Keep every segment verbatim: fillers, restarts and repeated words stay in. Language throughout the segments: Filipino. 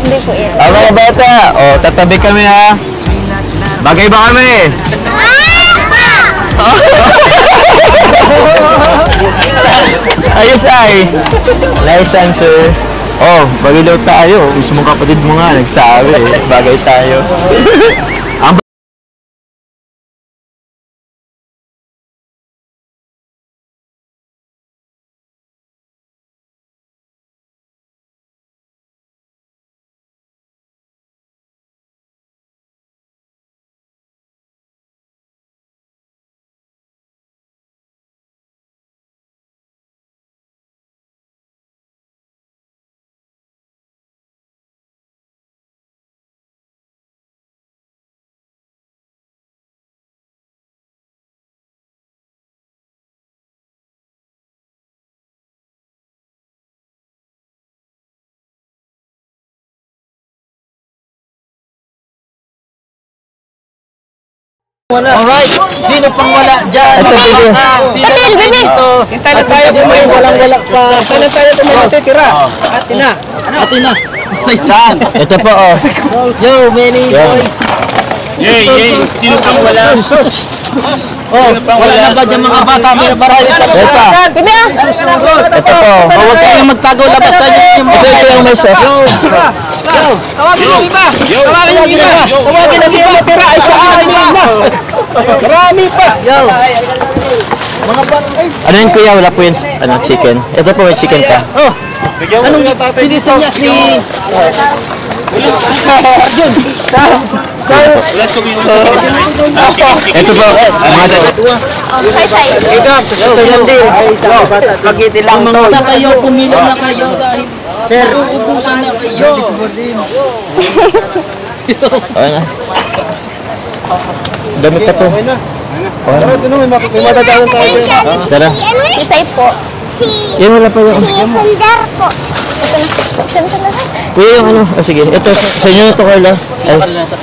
Hindi po yan. Ah, mga bata, oh, tatabi kami ha. Bagay ba kami? Ayos ay. License sir. Oh, bagay daw tayo. Gusto mong kapatid mo nga, nagsabi eh. Bagay tayo. Ang Wala. Alright, sino pang wala dyan? Ito, video. Patil, baby! Hintay tayo kung may walang-wala pa. Hintay tayo kung may natitira. Atina. Atina. Yan. ito po oh. Yo, many boys. Yay, yay. Sino pang wala? Oh, wala na ba dyan mga bata? May marami pa. Ito. Bibi ah! Ito po. Huwag kayong magtago. Labas tayo yung Ito, ito yung may sauce. Tawagin yung iba! Tawagin yung iba! Tawagin ang iba! Tira ay sa akin yung iba! Marami pa! Yo! Mga batay! Ano yun kuya? Wala po yung ano, chicken. Ito po may chicken pa. Oh! Anong pinisa niya si... Ito po. Mga Say, say. Ito yan din. Pagiti lang to. Mga kayo, pumili na kayo dahil uubusan na kayo. Okay na. Dami pa to. Tara, ito na. May matatalan tayo. Tara. Si Say po. Si... Yan wala pa yung... Si Sundar po. Ito na. Ito na. Kuya yung ano. Oh, sige. Ito sa inyo na to Carla. Ay.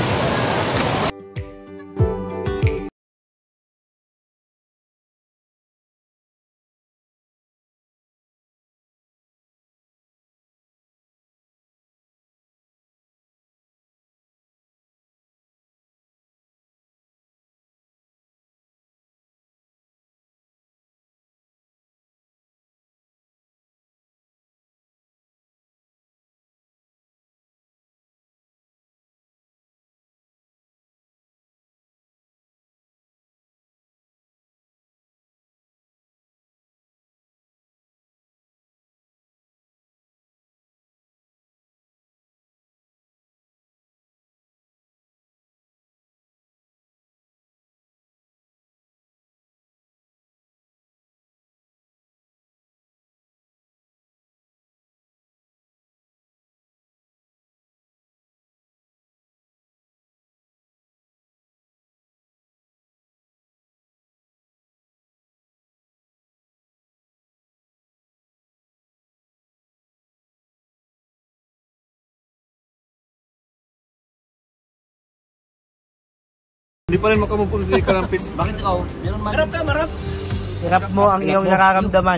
Hindi pa rin makamupul si Karampits. Bakit ikaw? Marap ka, marap. Hirap mo ang iyong nararamdaman.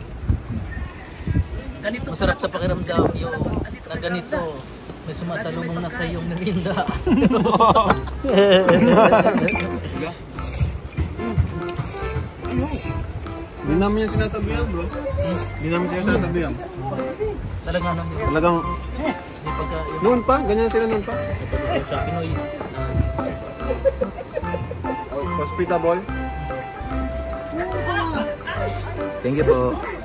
Ganito. Masarap sa pakiramdam yung na ganito. May sumasalubong na sa iyong merinda. Hindi namin yan sinasabihan, bro. Hindi namin sinasabihan. Talaga naman. Talagang, Pagka yung noon pa, ganyan sila noon pa. Pinoy. Hospitable. Thank you po.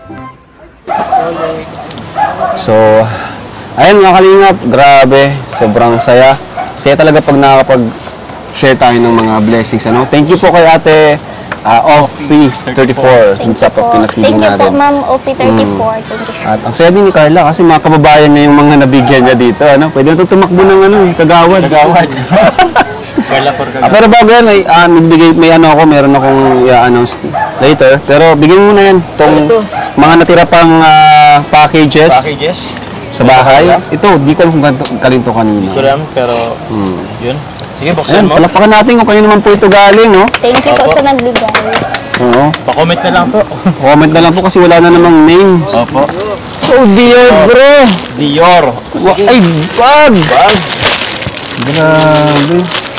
So, ayun mga kalingap, grabe, sobrang saya. Saya talaga pag nakakapag-share tayo ng mga blessings. Ano? Thank you po kay ate uh, O P thirty-four sa pag-pinafeeding natin. Thank you po, Ma'am O P thirty-four. Thank you. At ang saya din ni Carla kasi mga kababayan niya yung mga nabigyan niya dito. Ano? Pwede na ito tumakbo ng ano, eh, kagawad. Kagawad. Carla for Ah, pero bago yan, may, uh, nagbigay, may ano ako, meron akong i-announce later. Pero bigyan mo na yan, itong mga natira pang uh, packages, packages sa bahay. Ito, di ko alam kung ganito, kalinto kanina. Ito lang, pero Hmm. yun. Sige, Ayan, buksan mo. palakpakan natin kung kanino naman po ito galing, no? Thank you po sa nagbigay. Oo. Pa-comment na lang po. Comment na lang po kasi wala na namang names. Opo. Oh dear bro! Dior. Wa ay, bag! Bag. Grabe.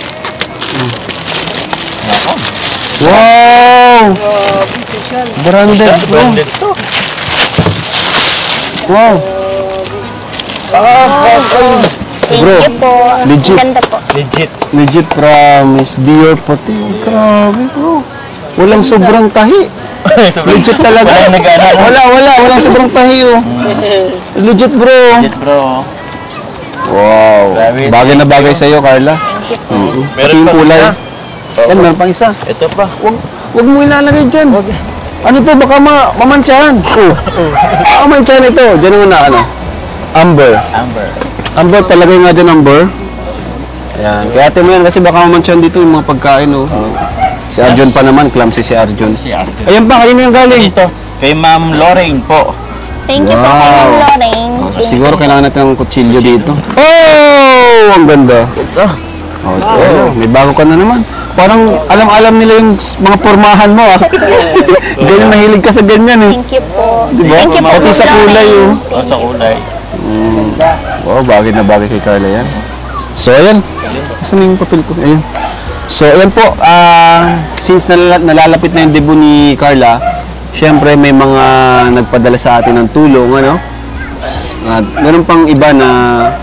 Wow! Branded bro. Branded to. Wow! Thank Bro, you po. legit. Ganda po. Legit. Legit promise. Dior pati. Grabe bro. Walang sobrang tahi. Legit talaga. Walang nag-ano. Wala, wala. Walang sobrang tahi oh. Legit bro. Legit bro. Wow. Grabe. Bagay na bagay sa'yo, Carla. Thank you po. Mm-hmm. Meron Pati yung pang kulay. isa. Yan, meron pang isa. Ito pa. Wag, wag mo ilalagay dyan. Ano to? Baka ma mamantsahan. Oh. Mamantsahan ito. Diyan naman na ano. Amber. Amber. Amber, palagay nga dyan Amber. Ayan. Kaya ate mo yan kasi baka mamantsahan dito yung mga pagkain oh. Si Arjun pa naman. Clumsy si Arjun. Si Arthur. Ayan pa, kanino yung galing? Ito. Kay Ma'am Lorraine po. Thank you po kay Wow. Ma'am Lorraine. Oh, Thank siguro kailangan natin ng kutsilyo dito. Oh! Ang ganda. Oh, wow. May bago ka na naman. Parang alam-alam nila yung s- mga pormahan mo ah. Ganyan, mahilig ka sa ganyan eh. Thank you po. Diba? Thank you po. Pati Ma'am sa kulay Lorraine. oh. O sa kulay. Wow, bagay na bagay kay Carla yan. So, ayan. Saan na yung papel ko? Ayan. So, ayan po. ah since nalala- nalalapit na yung debut ni Carla, syempre may mga nagpadala sa atin ng tulong, ano? At meron pang iba na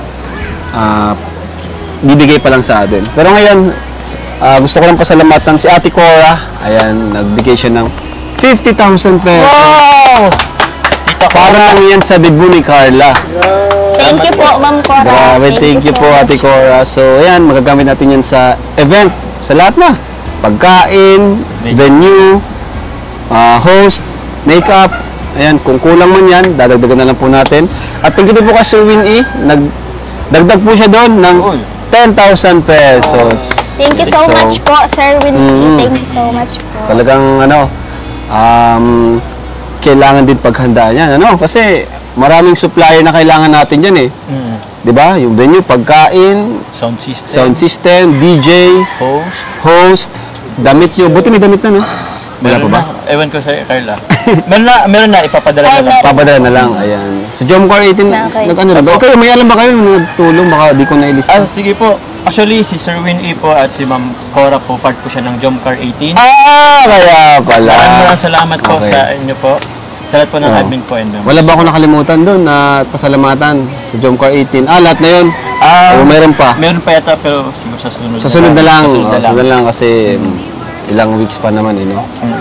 ah, bibigay pa lang sa atin. Pero ngayon, ah, gusto ko lang pasalamatan si Ate Cora. Ayan, nagbigay siya ng fifty thousand pesos. Wow! Tita ko. Para lang yan sa debut ni Carla. Thank you po, Ma'am Cora. Grabe, thank you so po Ate much. Cora. So, ayan, magagamit natin yan sa event. Sa lahat na. Pagkain, venue, ah, host, makeup. Ayan, kung kulang man yan, dadagdagan na lang po natin. At thank you din po kay Sir Winnie. Nagdagdag po siya doon ng Uy. ten thousand pesos. Thank you so, much po, Sir Winnie. Mm. Thank you so much po. Talagang ano, um, kailangan din paghandaan yan. Ano? Kasi maraming supplier na kailangan natin dyan eh. Mm. 'Di ba? Yung venue, pagkain, Sound system. sound system, D J, Host. host, damit nyo. Buti may damit na, no? Wala pa Meron ba? na. Ewan ko sa Carla. meron na, meron na. Ipapadala Ay, na lang. meron. Papadala na lang, ayan. Sa Jomcar eighteen, Okay. nag-ano rin ba? Kayo, may alam ba kayo? Nagtulong, baka di ko nailista. Ah, sige po. Actually, si Sir Win E po at si Ma'am Cora po, part po siya ng Jomcar eighteen. Ah, kaya pala. Maraming maraming salamat po Okay. sa inyo po. Sa lahat po ng Oo. admin po and members. Wala ba ako nakalimutan doon na pasalamatan sa Jomcar eighteen? Ah, lahat na yun? Ah, O meron pa? Meron pa yata pero siguro sa sunod Sa sunod na lang. Sa sunod na Oh, lang. sunod na lang kasi mm, ilang weeks pa naman, eh, no? Mm.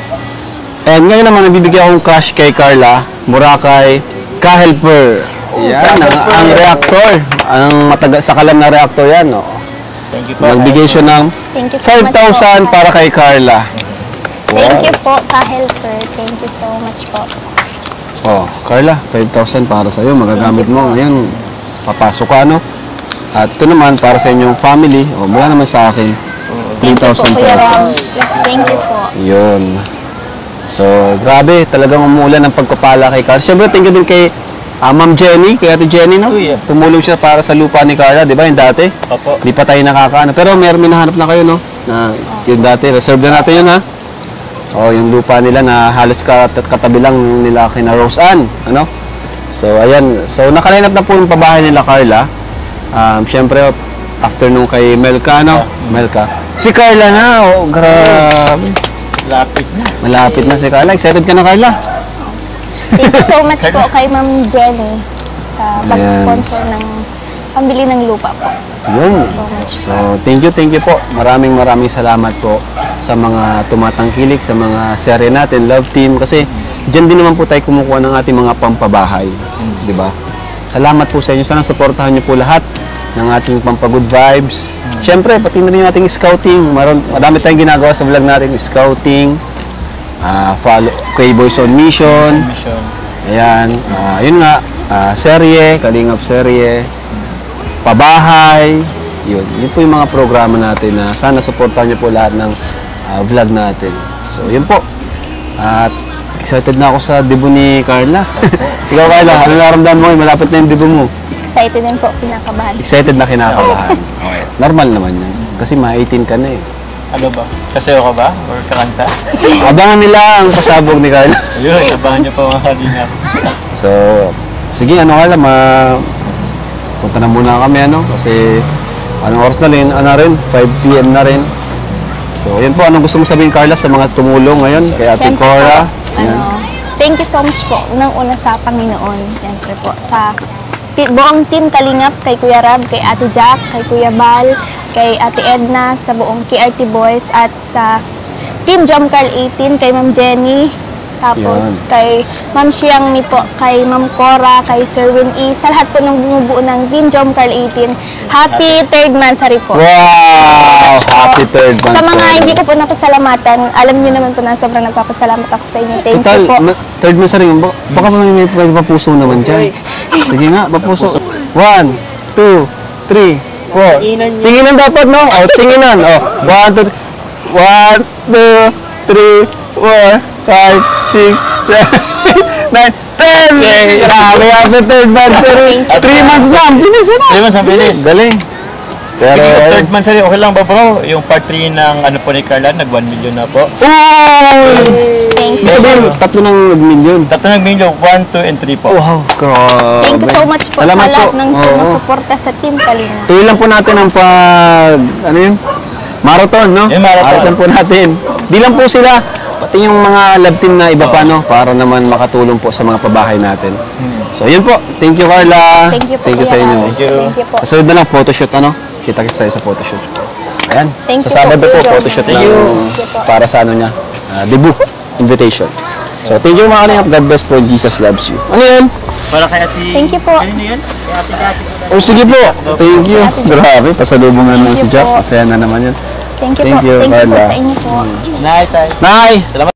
And ngayon naman, nabibigyan akong crush kay Carla, Boracay, Ka-Helper. Yan, ang, ang reactor. Ang matagal, sa kalam na reactor yan, no? Thank you po. Nagbigay siya ng Thank you so five much thousand po. para kay Carla. Thank you po, ka-helper. Thank you so much po. Oh, Carla, five thousand para sa iyo. Magagamit mo ngayon. Papasok ka, no? At ito naman, para sa inyong family. Oh, mula naman sa akin. three Thank you po, thousand Kuya Ram. pesos. Thank you po. Yun. So, grabe. Talagang umuulan ng pagpapala kay Carla. Siyempre, thank you din kay ah, Ma'am Jenny. Kay Ate Jenny, no? Oh, yeah. Tumulong siya para sa lupa ni Carla. Di ba, yung dati? Opo. Di pa tayo nakakaano. Pero meron minahanap na kayo, no? Na yung dati. Reserve na natin yun, ha? Oh, yung lupa nila na halos kat katabi lang nila kina Rose Ann, ano? So, ayan. So, nakaline up na po yung pabahay nila, Carla. Um, Siyempre, after nung kay Melka, ano? Melka. Si Carla na, oh, grabe. Lapit na. Malapit na si Carla. Excited ka na, Carla? Thank you so much po kay Ma'am Jenny sa Ayan. pag-sponsor ng pambili ng lupa po. Yun. So much. So, thank you, thank you po. Maraming maraming salamat po sa mga tumatangkilik, sa mga serye natin, Love Team. Kasi dyan din naman po tayo kumukuha ng ating mga pampabahay. Di ba? Salamat po sa inyo. Sana supportahan niyo po lahat ng ating pampagood vibes. Siyempre, pati na rin yung ating scouting. Maron, marami tayong ginagawa sa vlog natin. Scouting, ah follow, K-Boys on Mission. Mission. Ayan. ah yun nga, ah, serye, Kalingap serye, pabahay. Yun. Yun po yung mga programa natin na sana supportahan niyo po lahat ng ah, vlog natin. So, yun po. At excited na ako sa debut ni Carla. Ikaw, Carla, ano naramdaman mo? Malapit na yung debut mo. Excited din po, pinakabahan. Excited na kinakabahan. Okay. Normal naman yan. Kasi ma eighteen ka na eh. Ano ba? Sasayaw ka ba? Or kakanta? Abangan nila ang pasabog ni Carla. Ayun, abangan niyo pa mga kalingap. So, sige, ano Carla, ma... punta na muna kami, ano, kasi anong oras na rin, ano rin, five p m na rin. So, yan po, anong gusto mo sabihin, Carla, sa mga tumulong ngayon, kay Ate Siyempre Cora? po, Yan. ano, thank you so much po, unang una sa Panginoon. Siyempre po, sa ti- buong team Kalingap, kay Kuya Rab, kay Ate Jack, kay Kuya Bal, kay Ate Edna, sa buong K R T Boys, at sa Team Jom Carl eighteen, kay Ma'am Jenny, tapos Yan. kay Ma'am Xiang Mi po, kay Ma'am Cora, kay Sir Win E, sa lahat po ng bumubuo ng Team Jom Carl eighteen. Happy third Mansari po. Wow! Happy third month. Sa mga hindi ko po napasalamatan, alam niyo naman po na sobrang nagpapasalamat ako sa inyo. Thank Total, you po. ma- third month sa rin. Baka, baka may, may, may papuso naman dyan. Sige nga, papuso. One, two, three, four. Tinginan dapat, no? Oh, tinginan. Oh, one, two, one, two, three, four, five, six, seven, nine, ten! Grabe, happy third month sa rin. Three months lang. Bilis, ano? Three months ang bilis. Galing. Pero, Speaking of third month, okay lang ba bro? Yung part three ng ano po ni Carla, nag one million na po. Uy! Thank Ibig you. sabihin, tatlo ng nag-million. Tatlo ng million, one, two, and three po. Wow, grabe. Thank you so much po Salamat sa lahat po. ng Oo. sumusuporta sa Team Kalingap. Tuloy lang po natin ang pag, ano yun? Marathon, no? Yung marathon. po natin. Di lang po sila, pati yung mga lab team na iba pa, no? Para naman makatulong po sa mga pabahay natin. So, yun po. Thank you, Carla. Thank you po. Thank you sa Kuya inyo. Rab. Thank you po. Kasunod na lang, photoshoot, ano? Kita-kita tayo sa photoshoot. Ayan. Thank sa you po, Sabado po, Kuya John. photoshoot Thank lang you. Thank you po. para sa ano niya, ah, debut, invitation. So, thank you mga kalingap. God bless po. Jesus loves you. Ano yan? Para kay Ate... Thank you po. Ano yun? Kay Ate Gati po. Oh, sige po. Thank you. Grabe, pasalubungan mo Thank si you Jack. po. Masaya na naman yun. Thank you Thank po. you, Thank you po Carla. sa inyo po. Night, tay. Nay! Salamat.